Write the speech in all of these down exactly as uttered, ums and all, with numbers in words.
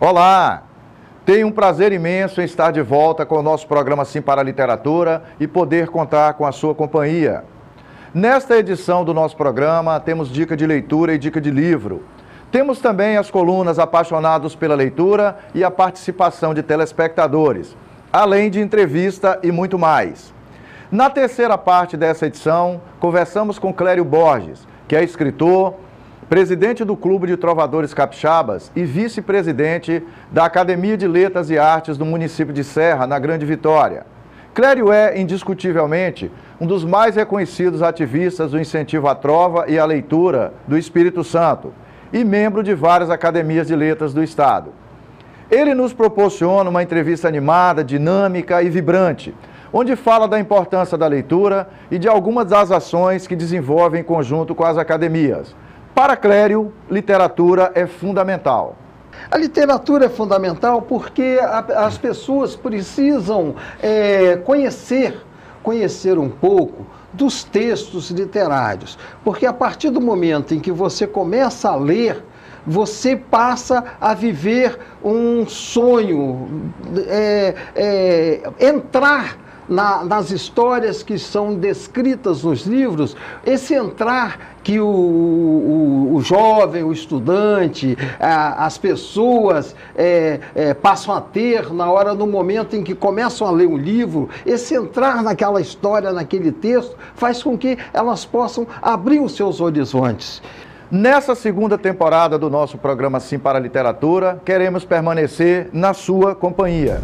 Olá! Tenho um prazer imenso em estar de volta com o nosso programa Sim para a Literatura e poder contar com a sua companhia. Nesta edição do nosso programa, temos dica de leitura e dica de livro. Temos também as colunas Apaixonados pela Leitura e a participação de telespectadores, além de entrevista e muito mais. Na terceira parte dessa edição, conversamos com Clério Borges, que é escritor, presidente do Clube de Trovadores Capixabas e vice-presidente da Academia de Letras e Artes do município de Serra, na Grande Vitória. Clério é, indiscutivelmente, um dos mais reconhecidos ativistas do incentivo à trova e à leitura do Espírito Santo e membro de várias academias de letras do Estado. Ele nos proporciona uma entrevista animada, dinâmica e vibrante, onde fala da importância da leitura e de algumas das ações que desenvolve em conjunto com as academias. Para Clério, literatura é fundamental. A literatura é fundamental porque a, as pessoas precisam é, conhecer, conhecer um pouco dos textos literários. Porque a partir do momento em que você começa a ler, você passa a viver um sonho, é, é, entrar Na, nas histórias que são descritas nos livros, esse entrar que o, o, o jovem, o estudante, a, as pessoas é, é, passam a ter na hora, no momento em que começam a ler um livro, esse entrar naquela história, naquele texto, faz com que elas possam abrir os seus horizontes. Nessa segunda temporada do nosso programa Sim para a Literatura, queremos permanecer na sua companhia.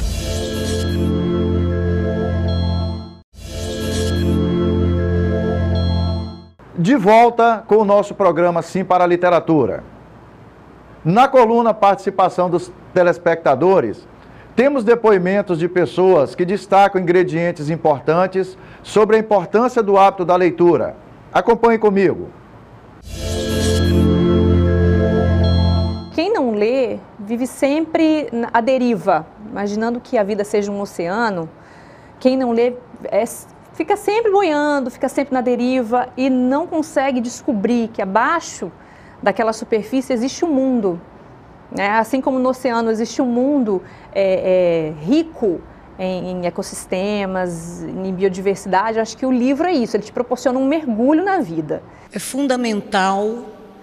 De volta com o nosso programa Sim para a Literatura. Na coluna Participação dos Telespectadores, temos depoimentos de pessoas que destacam ingredientes importantes sobre a importância do hábito da leitura. Acompanhe comigo. Quem não lê vive sempre à deriva, imaginando que a vida seja um oceano. Quem não lê é fica sempre boiando, fica sempre na deriva e não consegue descobrir que abaixo daquela superfície existe um mundo. Né? Assim como no oceano existe um mundo é, é, rico em, em ecossistemas, em biodiversidade, acho que o livro é isso, ele te proporciona um mergulho na vida. É fundamental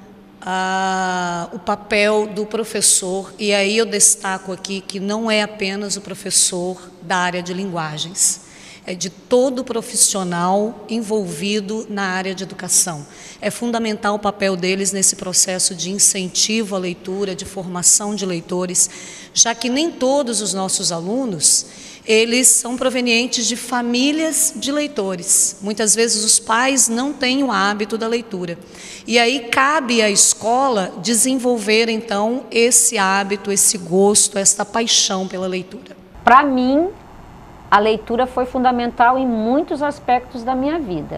ah, o papel do professor, e aí eu destaco aqui que não é apenas o professor da área de linguagens, é de todo profissional envolvido na área de educação. É fundamental o papel deles nesse processo de incentivo à leitura, de formação de leitores, já que nem todos os nossos alunos, eles são provenientes de famílias de leitores. Muitas vezes os pais não têm o hábito da leitura. E aí cabe à escola desenvolver, então, esse hábito, esse gosto, esta paixão pela leitura. Para mim, a leitura foi fundamental em muitos aspectos da minha vida.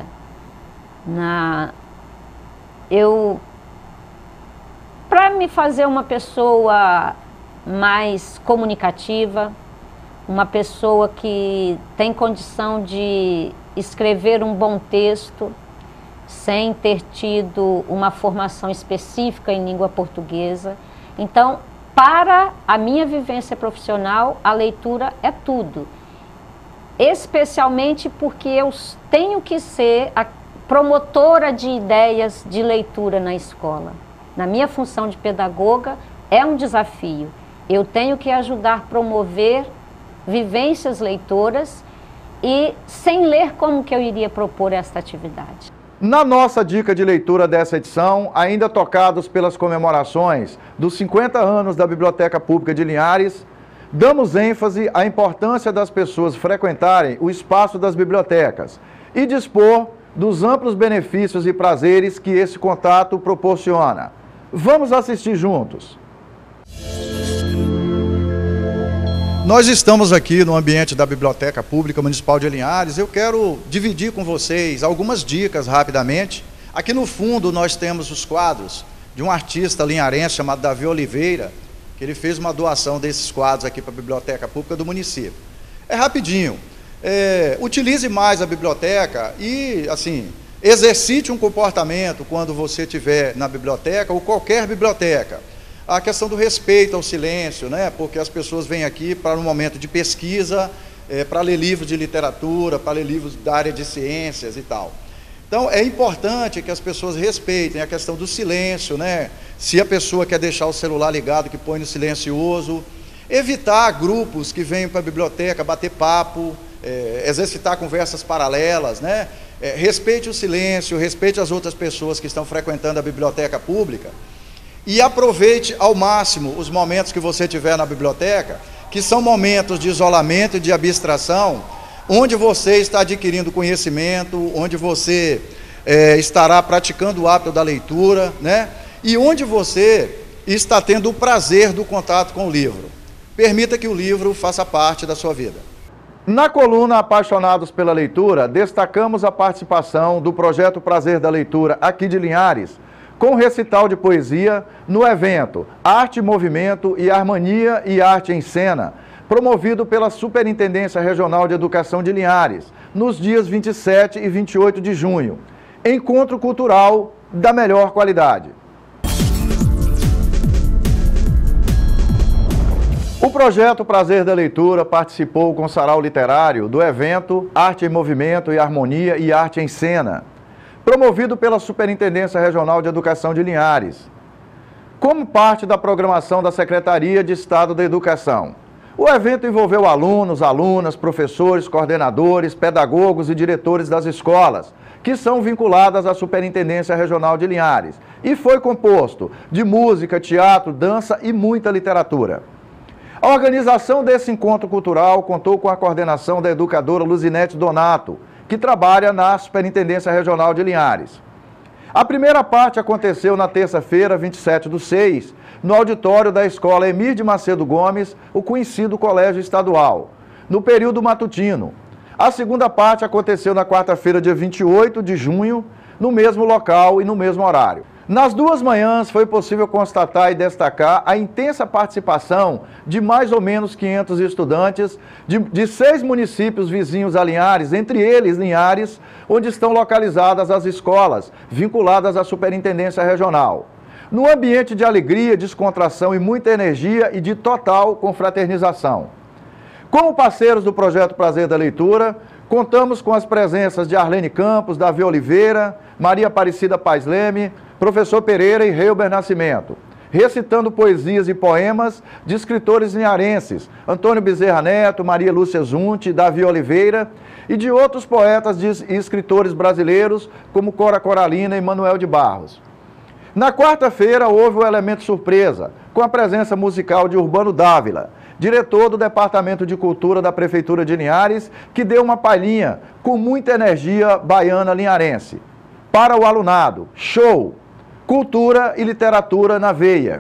Na, eu, para me fazer uma pessoa mais comunicativa, uma pessoa que tem condição de escrever um bom texto, sem ter tido uma formação específica em língua portuguesa. Então, para a minha vivência profissional, a leitura é tudo. Especialmente porque eu tenho que ser a promotora de ideias de leitura na escola. Na minha função de pedagoga, é um desafio. Eu tenho que ajudar a promover vivências leitoras e, sem ler, como que eu iria propor esta atividade? Na nossa dica de leitura dessa edição, ainda tocados pelas comemorações dos cinquenta anos da Biblioteca Pública de Linhares, damos ênfase à importância das pessoas frequentarem o espaço das bibliotecas e dispor dos amplos benefícios e prazeres que esse contato proporciona. Vamos assistir juntos. Nós estamos aqui no ambiente da Biblioteca Pública Municipal de Linhares. Eu quero dividir com vocês algumas dicas rapidamente. Aqui no fundo nós temos os quadros de um artista linharense chamado Davi Oliveira, que ele fez uma doação desses quadros aqui para a Biblioteca Pública do município. É rapidinho. É, utilize mais a biblioteca e, assim, exercite um comportamento quando você estiver na biblioteca ou qualquer biblioteca. a questão do respeito ao silêncio, né? Porque as pessoas vêm aqui para um momento de pesquisa, é, para ler livros de literatura, para ler livros da área de ciências e tal. Então, é importante que as pessoas respeitem a questão do silêncio, né? Se a pessoa quer deixar o celular ligado, que põe no silencioso, evitar grupos que venham para a biblioteca bater papo, é, exercitar conversas paralelas, né? É, respeite o silêncio, respeite as outras pessoas que estão frequentando a biblioteca pública e aproveite ao máximo os momentos que você tiver na biblioteca, que são momentos de isolamento e de abstração, onde você está adquirindo conhecimento, onde você é, estará praticando o hábito da leitura, né? E onde você está tendo o prazer do contato com o livro. Permita que o livro faça parte da sua vida. Na coluna Apaixonados pela Leitura, destacamos a participação do Projeto Prazer da Leitura aqui de Linhares, com recital de poesia no evento Arte, Movimento e Harmonia e Arte em Cena, promovido pela Superintendência Regional de Educação de Linhares, nos dias vinte e sete e vinte e oito de junho. Encontro cultural da melhor qualidade. O projeto Prazer da Leitura participou com o sarau literário do evento Arte em Movimento e Harmonia e Arte em Cena, promovido pela Superintendência Regional de Educação de Linhares, como parte da programação da Secretaria de Estado da Educação. O evento envolveu alunos, alunas, professores, coordenadores, pedagogos e diretores das escolas, que são vinculadas à Superintendência Regional de Linhares, e foi composto de música, teatro, dança e muita literatura. A organização desse encontro cultural contou com a coordenação da educadora Luzinete Donato, que trabalha na Superintendência Regional de Linhares. A primeira parte aconteceu na terça-feira, vinte e sete do seis, no auditório da Escola Emir de Macedo Gomes, o conhecido Colégio Estadual, no período matutino. A segunda parte aconteceu na quarta-feira, dia vinte e oito de junho, no mesmo local e no mesmo horário. Nas duas manhãs foi possível constatar e destacar a intensa participação de mais ou menos quinhentos estudantes de, de seis municípios vizinhos a Linhares, entre eles Linhares, onde estão localizadas as escolas vinculadas à Superintendência Regional. Num ambiente de alegria, descontração e muita energia e de total confraternização. Como parceiros do Projeto Prazer da Leitura, contamos com as presenças de Arlene Campos, Davi Oliveira, Maria Aparecida Paz Leme, Professor Pereira e Reuber Nascimento, recitando poesias e poemas de escritores linharenses, Antônio Bezerra Neto, Maria Lúcia Zunti, Davi Oliveira, e de outros poetas e escritores brasileiros, como Cora Coralina e Manuel de Barros. Na quarta-feira, houve o elemento surpresa, com a presença musical de Urbano Dávila, diretor do Departamento de Cultura da Prefeitura de Linhares, que deu uma palhinha com muita energia baiana linharense. Para o alunado, show! Cultura e literatura na veia.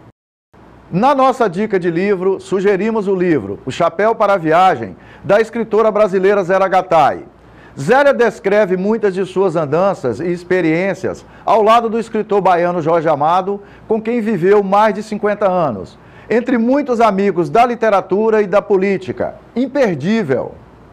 Na nossa dica de livro, sugerimos o livro O Chapéu para a Viagem, da escritora brasileira Zélia Gattai. Zélia descreve muitas de suas andanças e experiências ao lado do escritor baiano Jorge Amado, com quem viveu mais de cinquenta anos, entre muitos amigos da literatura e da política. Imperdível!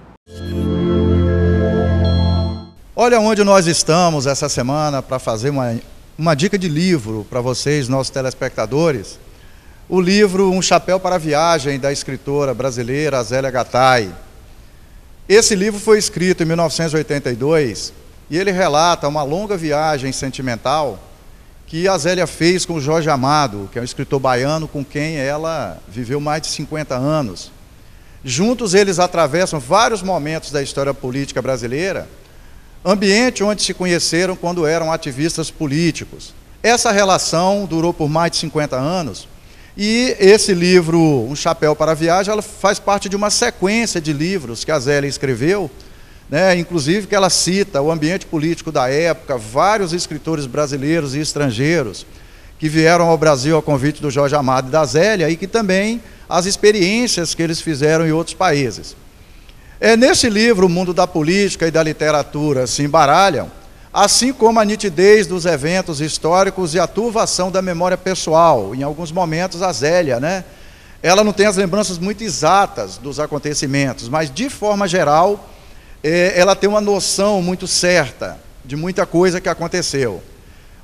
Olha onde nós estamos essa semana para fazer uma, uma dica de livro para vocês, nossos telespectadores. O livro Um Chapéu para a Viagem, da escritora brasileira Zélia Gattai. Esse livro foi escrito em mil novecentos e oitenta e dois e ele relata uma longa viagem sentimental que a Zélia fez com o Jorge Amado, que é um escritor baiano com quem ela viveu mais de cinquenta anos. Juntos eles atravessam vários momentos da história política brasileira, ambiente onde se conheceram quando eram ativistas políticos. Essa relação durou por mais de cinquenta anos e esse livro, Um Chapéu para a Viagem, ela faz parte de uma sequência de livros que a Zélia escreveu, né, inclusive que ela cita o ambiente político da época, vários escritores brasileiros e estrangeiros que vieram ao Brasil a convite do Jorge Amado e da Zélia e que também as experiências que eles fizeram em outros países. É, nesse livro, o mundo da política e da literatura se embaralham, assim como a nitidez dos eventos históricos e a turvação da memória pessoal. Em alguns momentos, a Zélia, né, ela não tem as lembranças muito exatas dos acontecimentos, mas, de forma geral, é, ela tem uma noção muito certa de muita coisa que aconteceu.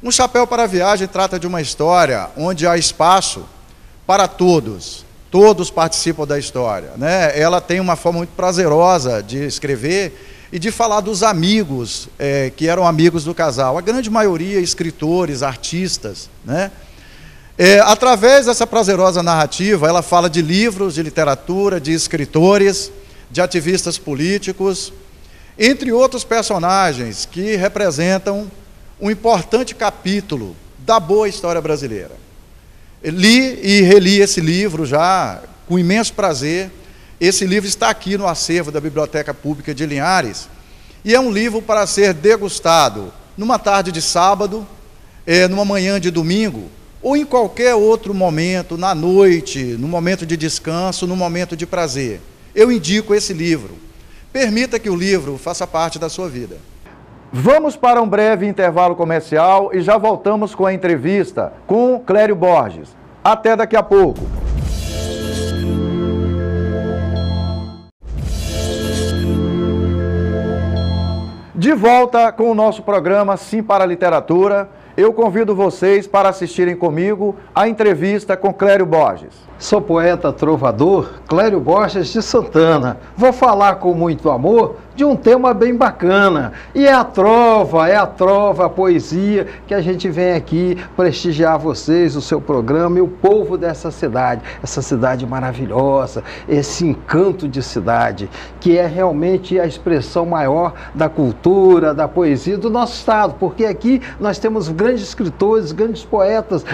Um Chapéu para a Viagem trata de uma história onde há espaço para todos, todos participam da história, né? Ela tem uma forma muito prazerosa de escrever e de falar dos amigos, é, que eram amigos do casal, a grande maioria escritores, artistas, né? É, através dessa prazerosa narrativa, ela fala de livros, de literatura, de escritores, de ativistas políticos, entre outros personagens que representam um importante capítulo da boa história brasileira. Li e reli esse livro já com imenso prazer. Esse livro está aqui no acervo da Biblioteca Pública de Linhares e é um livro para ser degustado numa tarde de sábado, é, numa manhã de domingo, ou em qualquer outro momento, na noite, no momento de descanso, no momento de prazer. Eu indico esse livro. Permita que o livro faça parte da sua vida. Vamos para um breve intervalo comercial e já voltamos com a entrevista com Clério Borges. Até daqui a pouco. De volta com o nosso programa Sim para a Literatura, eu convido vocês para assistirem comigo a entrevista com Clério Borges. Sou poeta trovador Clério Borges de Santana. Vou falar com muito amor de um tema bem bacana. E é a trova, é a trova, a poesia que a gente vem aqui prestigiar vocês, o seu programa e o povo dessa cidade. Essa cidade maravilhosa, esse encanto de cidade, que é realmente a expressão maior da cultura, da poesia do nosso estado. Porque aqui nós temos grandes escritores, grandes poetas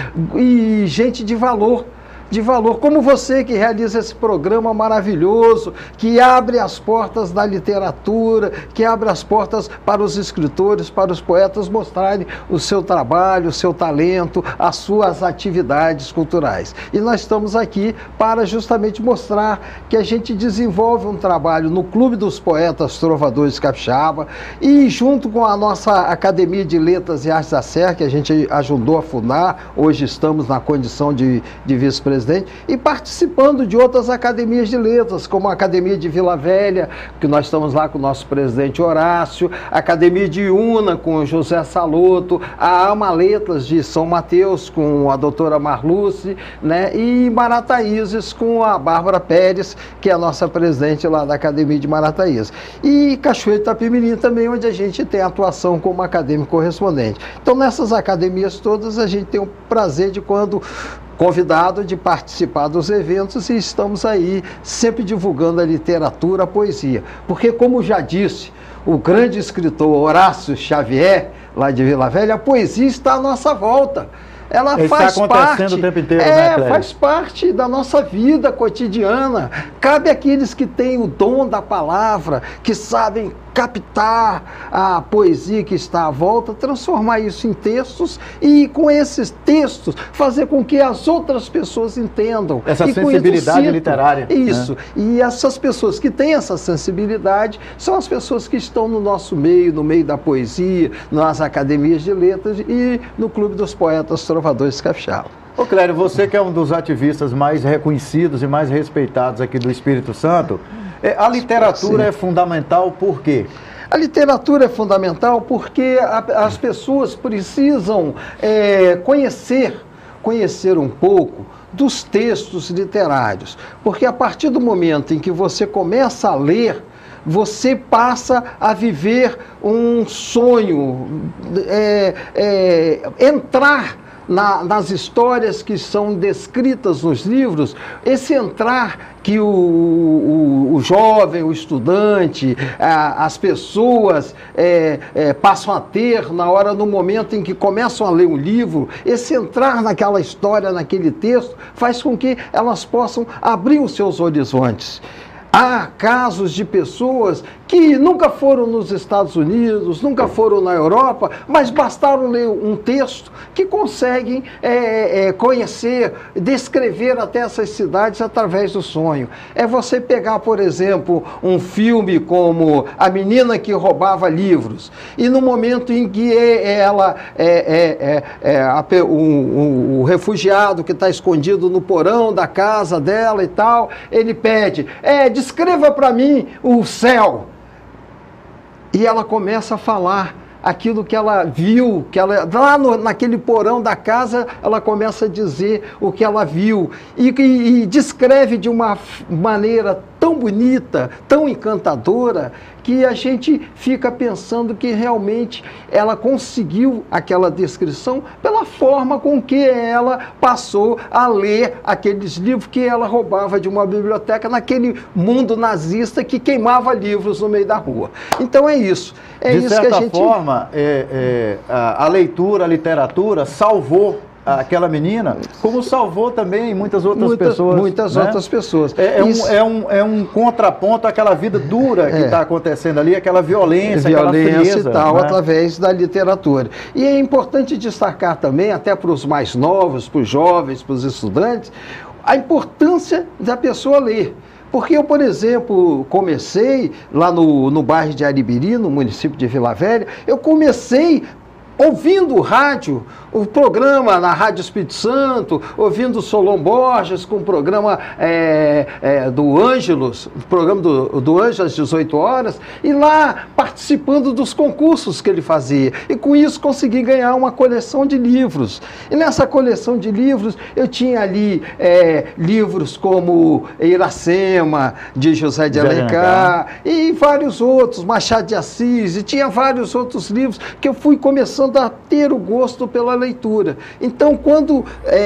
e gente de valor. de valor, como você que realiza esse programa maravilhoso, que abre as portas da literatura, que abre as portas para os escritores, para os poetas mostrarem o seu trabalho, o seu talento, as suas atividades culturais. E nós estamos aqui para justamente mostrar que a gente desenvolve um trabalho no Clube dos Poetas Trovadores Capixaba e junto com a nossa Academia de Letras e Artes da Serra, que a gente ajudou a fundar, hoje estamos na condição de, de vice-presidente, e participando de outras academias de letras, como a Academia de Vila Velha, que nós estamos lá com o nosso presidente Horácio, a Academia de Una com o José Saloto, a Ama Letras de São Mateus com a doutora Marluce, né, e Marataízes com a Bárbara Pérez, que é a nossa presidente lá da Academia de Marataízes. E Cachoeiro de Itapemirim também, onde a gente tem atuação como acadêmico correspondente. Então, nessas academias todas, a gente tem o prazer de, quando convidado, de participar dos eventos, e estamos aí sempre divulgando a literatura, a poesia. Porque, como já disse o grande escritor Horácio Xavier, lá de Vila Velha, a poesia está à nossa volta. Ela Está faz acontecendo parte, o tempo inteiro, é, né, Clério? faz parte da nossa vida cotidiana. Cabe àqueles que têm o dom da palavra, que sabem captar a poesia que está à volta, transformar isso em textos e, com esses textos, fazer com que as outras pessoas entendam. Essa e sensibilidade isso, literária. Isso. Né? E essas pessoas que têm essa sensibilidade são as pessoas que estão no nosso meio, no meio da poesia, nas academias de letras e no Clube dos Poetas Trovadores Capixaba. Ô Clério, você que é um dos ativistas mais reconhecidos e mais respeitados aqui do Espírito Santo, a literatura Sim. é fundamental por quê? A literatura é fundamental porque a, as pessoas precisam é, conhecer, conhecer um pouco dos textos literários. Porque a partir do momento em que você começa a ler, você passa a viver um sonho, é, é, entrar Na, nas histórias que são descritas nos livros, esse entrar que o, o, o jovem, o estudante, a, as pessoas é, é, passam a ter na hora, no momento em que começam a ler um livro, esse entrar naquela história, naquele texto, faz com que elas possam abrir os seus horizontes. Há casos de pessoas que nunca foram nos Estados Unidos, nunca foram na Europa, mas bastaram ler um texto que conseguem é, é, conhecer, descrever até essas cidades através do sonho. É você pegar, por exemplo, um filme como A Menina que Roubava Livros, e no momento em que ela, é, é, é, é, a, o, o, o refugiado que está escondido no porão da casa dela e tal, ele pede, é, descreva para mim o céu. E ela começa a falar aquilo que ela viu, que ela, lá no, naquele porão da casa, ela começa a dizer o que ela viu e, e, e descreve de uma maneira tão bonita, tão encantadora, que a gente fica pensando que realmente ela conseguiu aquela descrição pela forma com que ela passou a ler aqueles livros que ela roubava de uma biblioteca naquele mundo nazista que queimava livros no meio da rua. Então é isso. É de isso certa que a gente... forma, é, é, a, a leitura, a literatura salvou aquela menina, como salvou também muitas outras muitas, pessoas. Muitas né? outras pessoas. É, é, Isso... um, é, um, é um contraponto àquela vida dura que está é. acontecendo ali, aquela violência, violência aquela frieza, e tal, né? através da literatura. E é importante destacar também, até para os mais novos, para os jovens, para os estudantes, a importância da pessoa ler. Porque eu, por exemplo, comecei lá no, no bairro de Aribiri, no município de Vila Velha, eu comecei ouvindo o rádio, o programa na Rádio Espírito Santo, ouvindo o Solon Borges com o programa é, é, do Ângelos, o programa do, do Ângelo às dezoito horas, e lá participando dos concursos que ele fazia. E com isso consegui ganhar uma coleção de livros. E nessa coleção de livros eu tinha ali é, livros como Iracema, de José de Alencar, e vários outros, Machado de Assis, e tinha vários outros livros que eu fui começando a ter o gosto pela leitura. Então, quando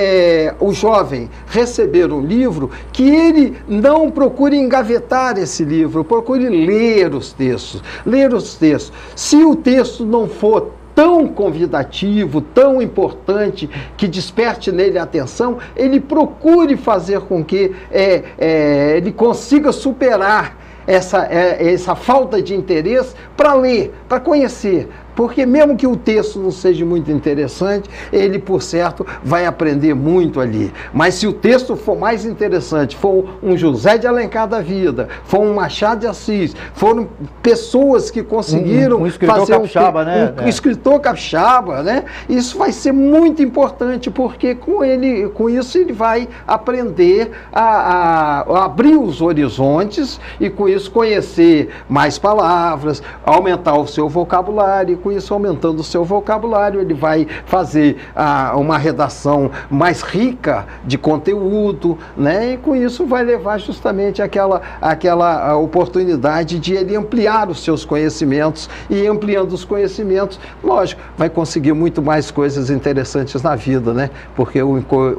é, o jovem receber um livro, que ele não procure engavetar esse livro, procure ler os textos, ler os textos. Se o texto não for tão convidativo, tão importante, que desperte nele a atenção, ele procure fazer com que é, é, ele consiga superar essa, é, essa falta de interesse para ler, para conhecer. Porque mesmo que o texto não seja muito interessante, ele, por certo, vai aprender muito ali. Mas se o texto for mais interessante, for um José de Alencar da vida, for um Machado de Assis, foram pessoas que conseguiram um, um escritor fazer capixaba, um, né? um é. escritor capixaba, né? Isso vai ser muito importante, porque com, ele, com isso ele vai aprender a, a, a abrir os horizontes e com isso conhecer mais palavras, aumentar o seu vocabulário. Com isso, aumentando o seu vocabulário, ele vai fazer ah, uma redação mais rica de conteúdo, né? E com isso vai levar justamente aquela, aquela oportunidade de ele ampliar os seus conhecimentos, e ampliando os conhecimentos, lógico, vai conseguir muito mais coisas interessantes na vida, né? Porque o,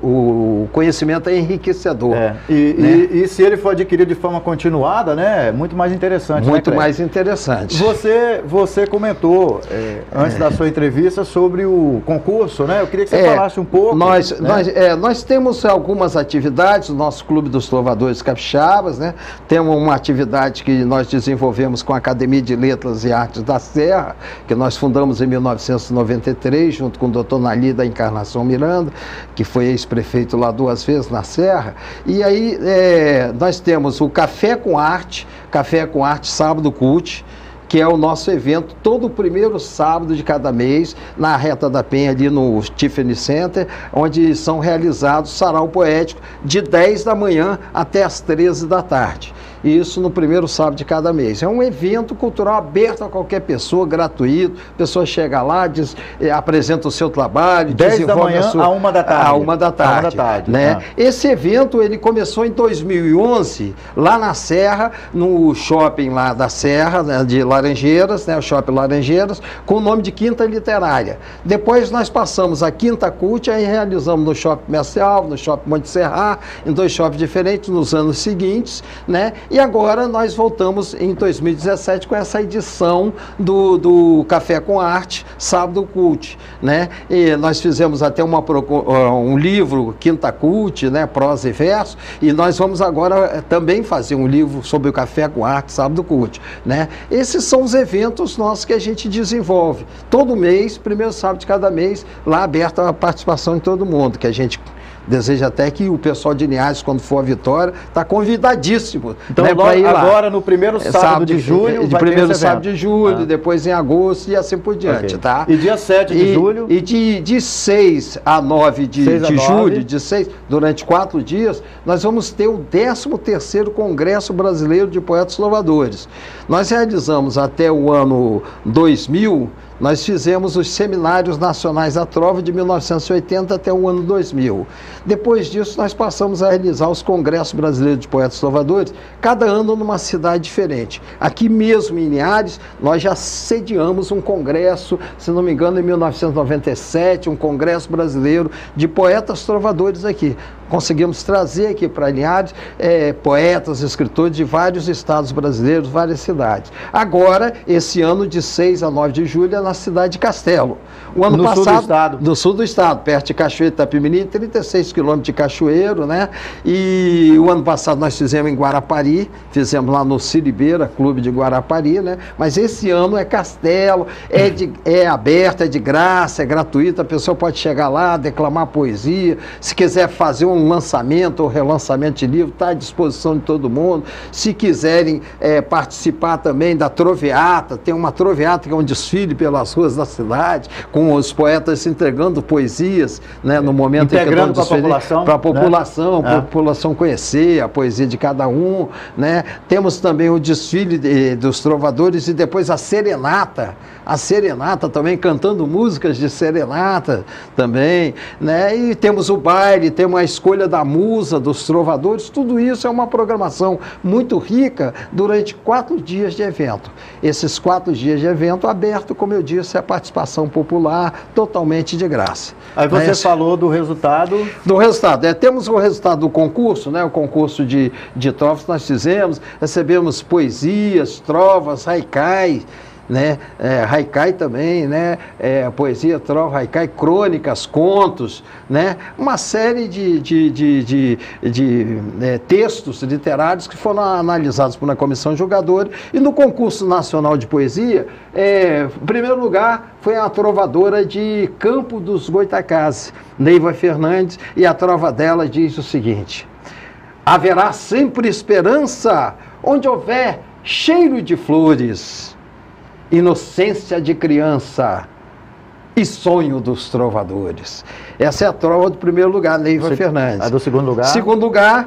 o conhecimento é enriquecedor. É. E, né? e, e se ele for adquirido de forma continuada, né? É muito mais interessante. Muito né, mais interessante. Você, você comentou É, antes é. da sua entrevista sobre o concurso, né? Eu queria que você é, falasse um pouco. Nós, né? nós, é, nós temos algumas atividades, o nosso Clube dos Trovadores Capixabas, né? Temos uma atividade que nós desenvolvemos com a Academia de Letras e Artes da Serra, que nós fundamos em mil novecentos e noventa e três, junto com o doutor Nali da Encarnação Miranda, que foi ex-prefeito lá duas vezes na Serra. E aí é, nós temos o Café com Arte, Café com Arte Sábado Cult, que é o nosso evento todo primeiro sábado de cada mês, na Reta da Penha, ali no Tiffany Center, onde são realizados sarau poético de dez da manhã até as treze da tarde. Isso no primeiro sábado de cada mês. É um evento cultural aberto a qualquer pessoa, gratuito. A pessoa chega lá, diz, eh, apresenta o seu trabalho, dez da manhã a, sua... a uma da tarde. A uma da tarde. A uma da tarde, né? Ah. Esse evento, ele começou em dois mil e onze, lá na Serra, no shopping lá da Serra, né, de Laranjeiras, né, o Shopping Laranjeiras, com o nome de Quinta Literária. Depois nós passamos a Quinta Cult, aí realizamos no Shopping Mestre Alves, no Shopping Monte Serra, em dois shoppings diferentes nos anos seguintes, né? E agora nós voltamos em dois mil e dezessete com essa edição do, do Café com Arte, Sábado Cult, né? E nós fizemos até uma, um livro, Quinta Cult, né? Prosa e verso, e nós vamos agora também fazer um livro sobre o Café com Arte, Sábado Cult, né? Esses são os eventos nossos que a gente desenvolve. Todo mês, primeiro sábado de cada mês, lá aberto a participação de todo mundo, que a gente Desejo até que o pessoal de Linhares, quando for a Vitória, está convidadíssimo. Então, né, logo, ir lá. agora no primeiro sábado, sábado de julho, de vai primeiro ter esse sábado de julho, ah. depois em agosto e assim por diante, okay. tá? E dia sete de e, julho? E de, de seis a nove de, seis a de nove. julho, de seis, durante quatro dias, nós vamos ter o décimo terceiro Congresso Brasileiro de Poetas Trovadores. Nós realizamos até o ano dois mil, nós fizemos os Seminários Nacionais da Trova de mil novecentos e oitenta até o ano dois mil. Depois disso, nós passamos a realizar os Congressos Brasileiros de Poetas Trovadores, cada ano numa cidade diferente. Aqui mesmo em Linhares, nós já sediamos um congresso, se não me engano, em mil novecentos e noventa e sete, um Congresso Brasileiro de Poetas Trovadores aqui. Conseguimos trazer aqui para Linhares é, poetas, escritores de vários estados brasileiros, várias cidades. Agora, esse ano de seis a nove de julho, é na cidade de Castelo. O ano no passado, sul do estado. No sul do estado, perto de Cachoeiro de Itapemirim, trinta e seis quilômetros de Cachoeiro, né? E o ano passado nós fizemos em Guarapari, fizemos lá no Siribeira, Clube de Guarapari, né? Mas esse ano é Castelo, é, de, é aberto, é de graça, é gratuito, a pessoa pode chegar lá, declamar poesia, se quiser fazer um lançamento ou relançamento de livro, está à disposição de todo mundo. Se quiserem é, participar também da Troveata, tem uma Troveata que é um desfile pelas ruas da cidade, com os poetas se entregando poesias, né, no momento integrando em que para a população, para a população, né? para a população conhecer a poesia de cada um, né? Temos também o desfile de, dos trovadores e depois a serenata, a serenata também, cantando músicas de serenata também, né? E temos o baile, temos a escolha da musa, dos trovadores, tudo isso é uma programação muito rica durante quatro dias de evento. Esses quatro dias de evento aberto, como eu disse, é a participação popular totalmente de graça. Aí você né? falou do resultado... Do resultado. É, temos o resultado do concurso, né? O concurso de, de trovas que nós fizemos, recebemos poesias, trovas, haikai, né? É, haikai também, né? É, poesia, trova, haikai, crônicas, contos, né? Uma série de, de, de, de, de é, textos literários que foram analisados por uma comissão julgadora. E no concurso nacional de poesia, é, em primeiro lugar, foi a trovadora de Campo dos Goitacazes, Neiva Fernandes, e a trova dela diz o seguinte: haverá sempre esperança onde houver cheiro de flores, inocência de criança e sonho dos trovadores. Essa é a trova do primeiro lugar, Neiva Se... Fernandes. A do segundo lugar? Segundo lugar,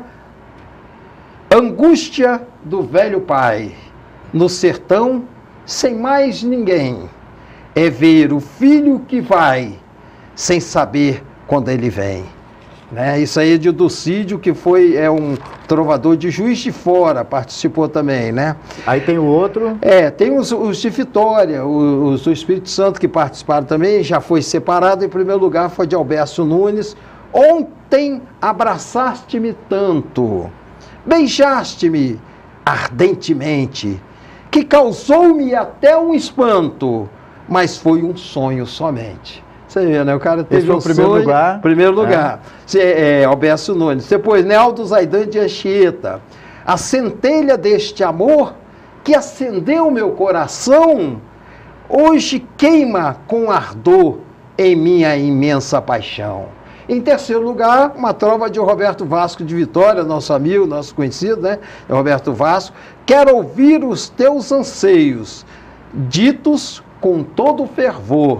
angústia do velho pai, no sertão, sem mais ninguém, é ver o filho que vai, sem saber quando ele vem. Né? Isso aí é de Dulcídio, que foi é um trovador de Juiz de Fora, participou também, né? Aí tem o outro? É, tem os, os de Vitória, os do Espírito Santo que participaram também, já foi separado. Em primeiro lugar foi de Alberto Nunes. Ontem abraçaste-me tanto, beijaste-me ardentemente, que causou-me até um espanto, mas foi um sonho somente. Você vê, né? O cara teve Esse foi um o primeiro sonho, lugar. Primeiro lugar. É. É, Alberto Nunes. Depois, Neldo Zaidan de Anchieta. A centelha deste amor que acendeu meu coração, hoje queima com ardor em minha imensa paixão. Em terceiro lugar, uma trova de Roberto Vasco de Vitória, nosso amigo, nosso conhecido, né? Roberto Vasco. Quero ouvir os teus anseios, ditos com todo fervor,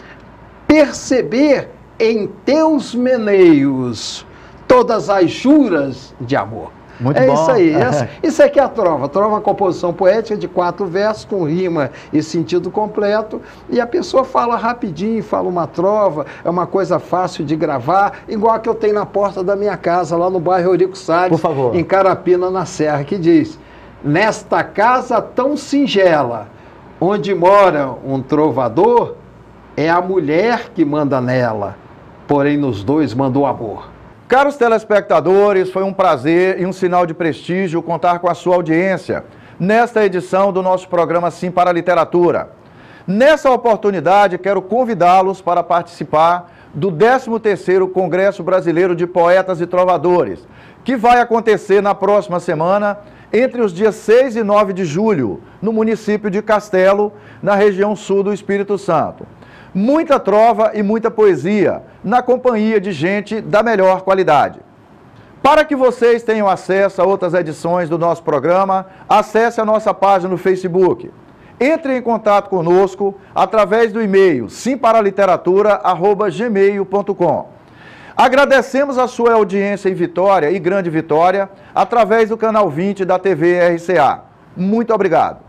perceber em teus meneios todas as juras de amor. Muito é bom. Isso aí. Essa, isso aqui é a trova. A trova é uma composição poética de quatro versos, com rima e sentido completo. E a pessoa fala rapidinho, fala uma trova. É uma coisa fácil de gravar, igual a que eu tenho na porta da minha casa, lá no bairro Eurico Salles, Por favor. em Carapina, na Serra, que diz: nesta casa tão singela, onde mora um trovador, é a mulher que manda nela, porém nos dois manda o amor. Caros telespectadores, foi um prazer e um sinal de prestígio contar com a sua audiência nesta edição do nosso programa Sim para a Literatura. Nessa oportunidade, quero convidá-los para participar do décimo terceiro Congresso Brasileiro de Poetas e Trovadores, que vai acontecer na próxima semana, entre os dias seis e nove de julho, no município de Castelo, na região sul do Espírito Santo. Muita trova e muita poesia, na companhia de gente da melhor qualidade. Para que vocês tenham acesso a outras edições do nosso programa, acesse a nossa página no Facebook. Entre em contato conosco através do e-mail simparaliteratura arroba gmail ponto com. Agradecemos a sua audiência em Vitória e Grande Vitória através do canal vinte da T V R C A. Muito obrigado.